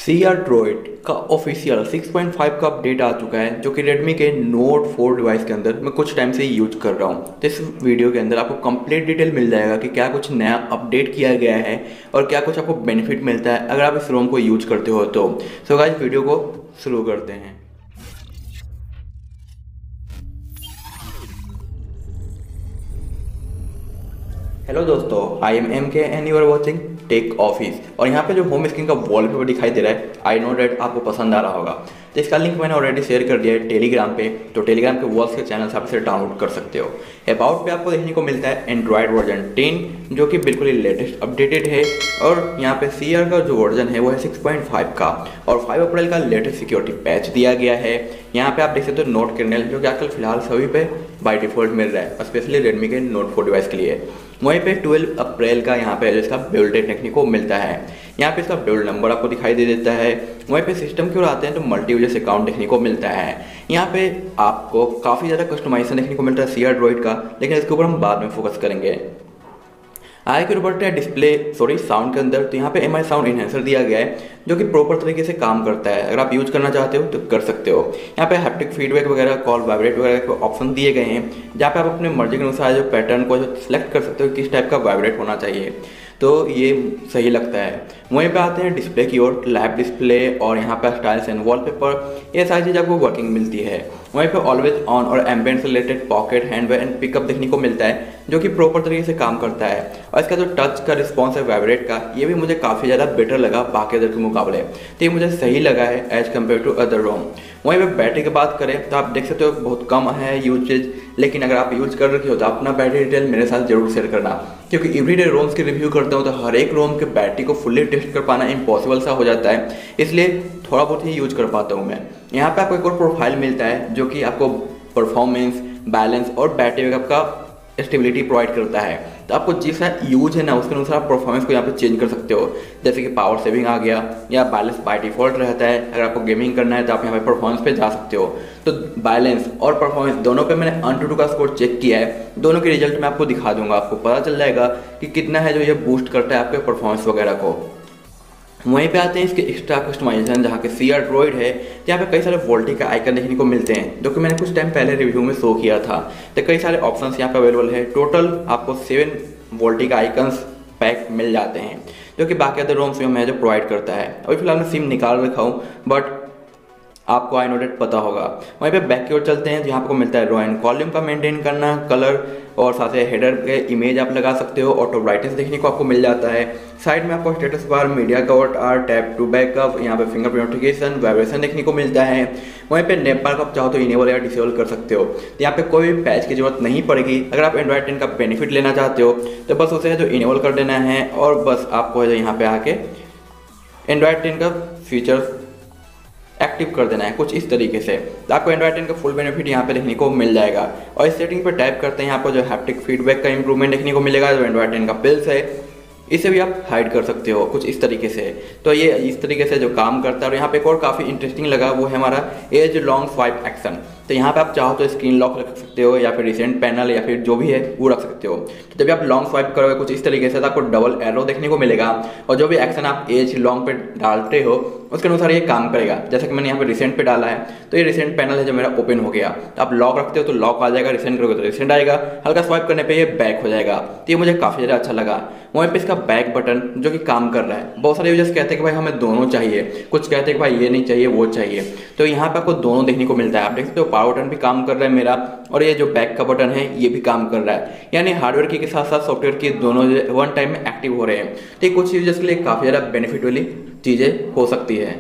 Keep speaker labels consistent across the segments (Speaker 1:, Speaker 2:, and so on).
Speaker 1: CrDroid का official 6.5 का update आ चुका है जो कि Redmi के Note 4 डिवाइस के अंदर मैं कुछ टाइम से यूज कर रहा हूँ। तो इस वीडियो के अंदर आपको कंप्लीट डिटेल मिल जाएगा कि क्या कुछ नया अपडेट किया गया है और क्या कुछ आपको बेनिफिट मिलता है अगर आप इस रोम को यूज करते हो तो। सो गाइस वीडियो को शुरू करते हैं। हेलो दोस्तों, I am MK and you are watching tech office. और यहाँ पे जो होम स्क्रीन का वॉलपेपर दिखाई दे रहा है, आई नो डेट आपको पसंद आ रहा होगा। तो इसका लिंक मैंने ऑलरेडी शेयर कर दिया है टेलीग्राम पे, तो टेलीग्राम के वॉल्स के चैनल से आप इसे डाउनलोड कर सकते हो। अबाउट पे आपको देखने को मिलता है एंड्रॉयड वर्जन 10 जो कि बिल्कुल ही लेटेस्ट अपडेटेड है। और यहाँ पे CR का जो वर्जन है वो है 6.5 का और 5 अप्रैल का लेटेस्ट सिक्योरिटी पैच दिया गया है। यहाँ पे आप देख सकते हो नोट कर्नेल जो कि आजकल फिलहाल सभी पे बाय डिफॉल्ट मिल रहा है, स्पेशली रेडमी के Note 4 डिवाइस के लिए। वहीं पे 12 अप्रैल का यहाँ पे इसका बिल्ड डेट देखने को मिलता है। यहाँ पे इसका बिल्ड नंबर आपको दिखाई दे देता है। वहीं पे सिस्टम की ओर आते हैं तो मल्टी यूजर्स अकाउंट देखने को मिलता है। यहाँ पे आपको काफ़ी ज़्यादा कस्टमाइजेशन देखने को मिलता है CrDroid का, लेकिन इसके ऊपर हम बाद में फोकस करेंगे। आगे के ऊपर डिस्प्ले साउंड के अंदर तो यहाँ पे MI साउंड इन्हेंसर दिया गया है जो कि प्रॉपर तरीके से काम करता है। अगर आप यूज करना चाहते हो तो कर सकते हो। यहाँ पे हैप्टिक फीडबैक वगैरह, कॉल वाइब्रेट वगैरह के ऑप्शन दिए गए हैं जहाँ पे आप अपने मर्जी के अनुसार जो पैटर्न को जो सिलेक्ट कर सकते हो किस टाइप का वाइब्रेट होना चाहिए, तो ये सही लगता है। वहीं पे आते हैं डिस्प्ले की ओर, लैब डिस्प्ले और यहाँ पे स्टाइल्स एंड वॉलपेपर, ये सारी चीज़ आपको वर्किंग मिलती है। वहीं पे ऑलवेज ऑन और एम्बिएंट से related pocket, hand and pickup देखने को मिलता है जो कि प्रॉपर तरीके से काम करता है। और इसका जो टच का रिस्पॉन्स है वाइब्रेट का, ये भी मुझे काफ़ी ज़्यादा बेटर लगा बाकी अदर के मुकाबले, तो ये मुझे सही लगा है as compare to other ROM. वहीं पे बैटरी की बात करें तो आप देख सकते हो बहुत कम है यूजेज, लेकिन अगर आप यूज कर रखे हो तो अपना बैटरी डिटेल मेरे साथ जरूर शेयर करना, क्योंकि एवरीडे रोम्स की रिव्यू करता हूँ तो हर एक रोम के बैटरी को फुल्ली टेस्ट कर पाना इम्पॉसिबल सा हो जाता है, इसलिए थोड़ा बहुत ही यूज कर पाता हूँ मैं। यहाँ पे आपको एक और प्रोफाइल मिलता है जो कि आपको परफॉर्मेंस, बैलेंस और बैटरी बैकअप का स्टेबिलिटी प्रोवाइड करता है। तो आपको जिस यूज है ना उसके अनुसार आप परफॉर्मेंस को यहाँ पे चेंज कर सकते हो, जैसे कि पावर सेविंग आ गया या बैलेंस बाय डिफॉल्ट रहता है। अगर आपको गेमिंग करना है तो आप यहाँ पे परफॉर्मेंस पे जा सकते हो। तो बैलेंस और परफॉर्मेंस दोनों पे मैंने AnTuTu का स्कोर चेक किया है, दोनों के रिजल्ट मैं आपको दिखा दूंगा। आपको पता चल जाएगा कि कितना है जो ये बूस्ट करता है आपके परफॉर्मेंस वगैरह को। वहीं पे आते हैं इसके एक्स्ट्रा कस्टमाइजेशन, जहाँ के CrDroid है यहाँ पे कई सारे वोल्टी का आइकन देखने को मिलते हैं जो कि मैंने कुछ टाइम पहले रिव्यू में शो किया था। तो कई सारे ऑप्शंस यहाँ पे अवेलेबल है। टोटल आपको 7 वोल्टी का आइकन्स पैक मिल जाते हैं जो कि बाकी अदर रोम्स में जो प्रोवाइड करता है। अभी फिलहाल मैं सिम निकाल रखा हूँ, बट आपको आई नो डेट पता होगा। वहीं पे बैक की ओर चलते हैं जहाँ आपको मिलता है रो एंड कॉलम का मेंटेन करना, कलर और साथ ही हेडर के इमेज आप लगा सकते हो। ऑटो ब्राइटनेस देखने को आपको मिल जाता है। साइड में आपको status bar, media cover art, tap to backup, यहाँ पे फिंगरप्रिंट नोटिफिकेशन, वाइब्रेशन देखने को मिलता है। वहीं पे नेपाल का आप चाहो तो इनेबल या डिसेबल कर सकते हो। तो यहाँ पे कोई भी पैच की जरूरत नहीं पड़ेगी। अगर आप एंड्रॉइड 10 का बेनिफिट लेना चाहते हो तो बस उसे जो इनेबल कर देना है और बस आपको यहाँ पे आके एंड्रॉइड 10 का फीचर्स एक्टिव कर देना है कुछ इस तरीके से। तो आपको एंड्रॉइड 10 का फुल बेनिफिट यहाँ पे देखने को मिल जाएगा। और इस सेटिंग पर टाइप करते हैं यहाँ पर जो हैप्टिक फीडबैक का इंप्रूवमेंट देखने को मिलेगा, जो एंड्रॉइड 10 का पिल्स है इसे भी आप हाइड कर सकते हो कुछ इस तरीके से। तो ये इस तरीके से जो काम करता है। और यहाँ पे एक और काफ़ी इंटरेस्टिंग लगा वो है हमारा एज लॉन्ग स्वाइप एक्शन। तो यहाँ पे आप चाहो तो स्क्रीन लॉक रख सकते हो या फिर रिसेंट पैनल या फिर जो भी है वो रख सकते हो। तो जब आप लॉन्ग स्वाइप करोगे कुछ इस तरीके से तो आपको डबल एरो देखने को मिलेगा और जो भी एक्शन आप एज लॉन्ग पे डालते हो उसके अनुसार ये काम करेगा। जैसे कि मैंने यहाँ पे रिसेंट पे डाला है तो ये रिसेंट पैनल है जो मेरा ओपन हो गया। तो आप लॉक रखते हो तो लॉक आ जाएगा, रिसेंट करोगे तो रिसेंट आएगा, हल्का स्वाइप करने पे ये बैक हो जाएगा। तो ये मुझे काफ़ी ज़्यादा अच्छा लगा। वहीं पे इसका बैक बटन जो कि काम कर रहा है। बहुत सारे यूजर्स कहते हैं कि भाई हमें दोनों चाहिए, कुछ कहते हैं कि भाई ये नहीं चाहिए वो चाहिए। तो यहाँ पे आपको दोनों देखने को मिलता है। आप देख सकते हो पावर बटन भी काम कर रहा है मेरा और ये जो बैक का बटन है ये भी काम कर रहा है। यानी हार्डवेयर की के साथ साथ सॉफ्टवेयर की दोनों वन टाइम में एक्टिव हो रहे हैं। तो ये कुछ यूजर्स के लिए काफ़ी ज़्यादा बेनिफिट वाली चीज़ें हो सकती है।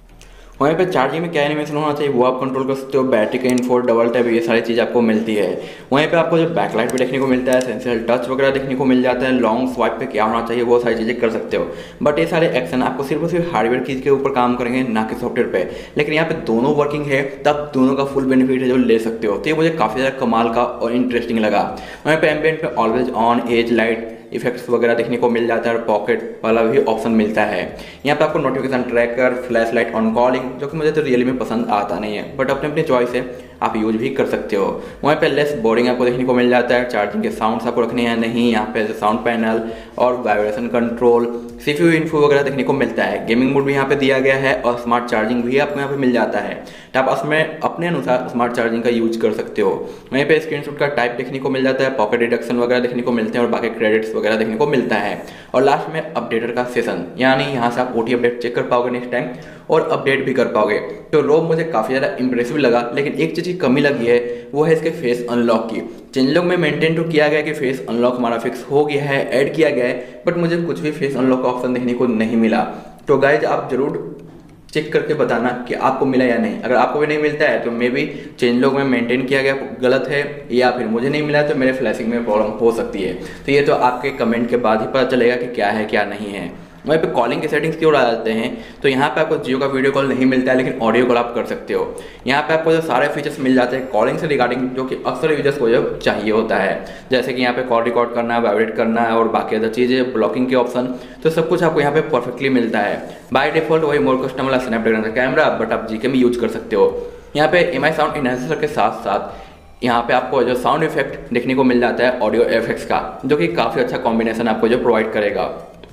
Speaker 1: वहीं पे चार्जिंग में क्या एनिमेशन होना चाहिए वो आप कंट्रोल कर सकते हो। बैटरी का इन्फो, डबल टैप, ये सारी चीज़ आपको मिलती है। वहीं पे आपको जो बैकलाइट भी देखने को मिलता है, सेंसर टच वगैरह देखने को मिल जाता है। लॉन्ग स्वाइप पे क्या होना चाहिए वो सारी चीज़ें कर सकते हो। बट ये सारे एक्शन आपको सिर्फ और सिर्फ हार्डवेयर चीज़ के ऊपर काम करेंगे, ना कि सॉफ्टवेयर पे। लेकिन यहाँ पे दोनों वर्किंग है तब दोनों का फुल बेनिफिट है जो ले सकते हो। तो ये मुझे काफ़ी ज़्यादा कमाल का और इंटरेस्टिंग लगा। वहीं पे एम्बिएंट पे always on, edge light effects वगैरह देखने को मिल जाता है और पॉकेट वाला भी ऑप्शन मिलता है। यहाँ पे आपको notification tracker, flash light on calling, जो कि मुझे तो रियली में पसंद आता नहीं है, बट अपने अपनी चॉइस है, आप यूज भी कर सकते हो। वहीं पे लेस बोर्डिंग आपको देखने को मिल जाता है। चार्जिंग के साउंड्स आपको रखने हैं नहीं, यहाँ पे साउंड पैनल और वाइब्रेशन कंट्रोल, CPU इन्फो वगैरह देखने को मिलता है। गेमिंग मोड भी यहाँ पे दिया गया है और स्मार्ट चार्जिंग भी आपको यहाँ पे मिल जाता है, तो आप उसमें अपने अनुसार स्मार्ट चार्जिंग का यूज कर सकते हो। वहीं पे स्क्रीनशॉट का टाइप देखने को मिल जाता है, पॉकेट डिडक्शन वगैरह देखने को मिलते हैं और बाकी क्रेडिट्स वगैरह देखने को मिलता है। और लास्ट में अपडेटर का सेशन, यानी यहाँ से आप OT अपडेट चेक कर पाओगे नेक्स्ट टाइम और अपडेट भी कर पाओगे। तो रोम मुझे काफ़ी ज़्यादा इंप्रेसिव लगा, लेकिन एक चीज़ की कमी लगी है, वो है इसके फेस अनलॉक की। चेंजलॉग में मेंटेन तो किया गया कि फेस अनलॉक हमारा फिक्स हो गया है, ऐड किया गया है, बट मुझे कुछ भी फेस अनलॉक का ऑप्शन देखने को नहीं मिला। तो गाइज आप जरूर चेक करके बताना कि आपको मिला या नहीं। अगर आपको भी नहीं मिलता है तो मे बी चेंजलॉग में मेंटेन किया गया गलत है, या फिर मुझे नहीं मिला तो मेरे फ्लैशिंग में प्रॉब्लम हो सकती है। तो ये तो आपके कमेंट के बाद ही पता चलेगा कि क्या है क्या नहीं है। वहीं पे कॉलिंग की सेटिंग्स की ओर आ जाते हैं, तो यहाँ पे आपको जियो का वीडियो कॉल नहीं मिलता है, लेकिन ऑडियो कॉल आप कर सकते हो। यहाँ पे आपको जो सारे फीचर्स मिल जाते हैं कॉलिंग से रिगार्डिंग, जो कि अक्सर यूजर्स को जो चाहिए होता है, जैसे कि यहाँ पे कॉल रिकॉर्ड करना है, वाइब्रेट करना है और बाकी अदर चीज़ें, ब्लॉकिंग के ऑप्शन, तो सब कुछ आपको यहाँ पे परफेक्टली मिलता है। बाय डिफॉल्ट वही मोर कस्टम वाला स्नैपड्रैगन का कैमरा, बट आप जीके में यूज कर सकते हो। यहाँ पे MI साउंड इनहेंसर के साथ साथ यहाँ पे आपको जो साउंड इफेक्ट देखने को मिल जाता है ऑडियो एफेक्ट्स का, जो कि काफ़ी अच्छा कॉम्बिनेशन आपको जो प्रोवाइड करेगा।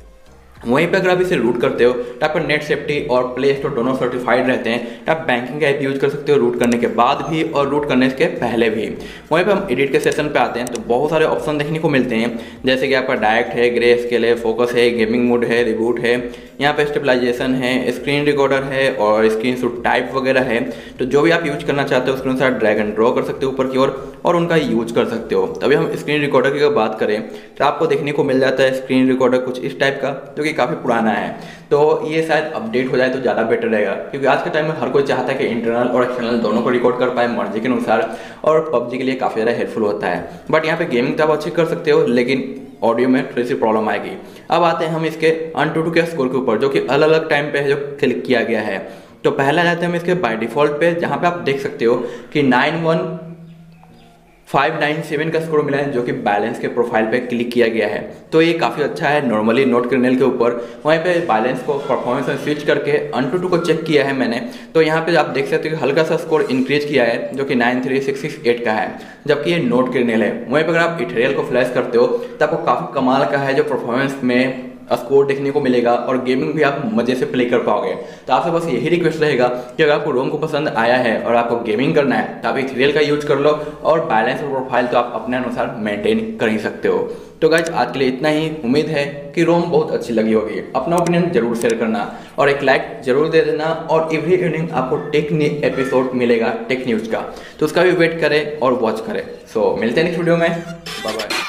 Speaker 1: वहीं पर अगर आप इसे रूट करते हो तो आपका नेट सेफ्टी और प्ले स्टोर दोनों सर्टिफाइड रहते हैं, तो आप बैंकिंग का ऐप यूज कर सकते हो रूट करने के बाद भी और रूट करने के पहले भी। वहीं पर हम एडिट के सेशन पे आते हैं तो बहुत सारे ऑप्शन देखने को मिलते हैं, जैसे कि आपका डायरेक्ट है, ग्रे स्केल है, फोकस है, गेमिंग मोड है, रिबूट है, यहाँ पे स्टेबलाइजेशन है, स्क्रीन रिकॉर्डर है और स्क्रीन शॉट टाइप वगैरह है। तो जो भी आप यूज करना चाहते हो उसके अनुसार ड्रैग एंड ड्रॉ कर सकते हो ऊपर की ओर और उनका यूज कर सकते हो। तभी हम स्क्रीन रिकॉर्डर की अगर बात करें तो आपको देखने को मिल जाता है स्क्रीन रिकॉर्डर कुछ इस टाइप का, जो कि काफ़ी पुराना है। तो ये शायद अपडेट हो जाए तो ज़्यादा बेटर रहेगा, क्योंकि आज के टाइम में हर कोई चाहता है कि इंटरनल और एक्सटर्नल दोनों को रिकॉर्ड कर पाए मर्जी के अनुसार, और PUBG के लिए काफ़ी ज़्यादा हेल्पफुल होता है। बट यहाँ पे गेमिंग तो आप अच्छी कर सकते हो, लेकिन ऑडियो में थोड़ी सी प्रॉब्लम आएगी। अब आते हैं हम इसके AnTuTu के स्कोर के ऊपर, जो कि अलग अलग टाइम पे है जो क्लिक किया गया है। तो पहला जाते हैं हम इसके बाय डिफॉल्ट पे, जहाँ पे आप देख सकते हो कि 91597 का स्कोर मिला है, जो कि बैलेंस के प्रोफाइल पे क्लिक किया गया है। तो ये काफ़ी अच्छा है नॉर्मली नोट कर्नेल के ऊपर। वहीं पे बैलेंस को परफॉर्मेंस में स्विच करके AnTuTu को चेक किया है मैंने, तो यहाँ पे आप देख सकते हो कि हल्का सा स्कोर इंक्रीज किया है, जो कि 93668 का है, जबकि ये नोट कर्नेल है। वहीं पर अगर आप इथेरियल को फ्लैश करते हो तो आपको काफ़ी कमाल का है जो परफॉर्मेंस में स्कोर देखने को मिलेगा और गेमिंग भी आप मजे से प्ले कर पाओगे। तो आपसे बस यही रिक्वेस्ट रहेगा कि अगर आपको रोम को पसंद आया है और आपको गेमिंग करना है तो आप इथेरियल का यूज कर लो, और बैलेंस और प्रोफाइल तो आप अपने अनुसार मेंटेन कर ही सकते हो। तो गाइज आज के लिए इतना ही। उम्मीद है कि रोम बहुत अच्छी लगी होगी। अपना ओपिनियन जरूर शेयर करना और एक लाइक जरूर दे देना, और एवरी इवनिंग आपको टेक एपिसोड मिलेगा टेक न्यूज का, तो उसका भी वेट करें और वॉच करें। सो मिलते हैं नेक्स्ट वीडियो में, बाय बाय।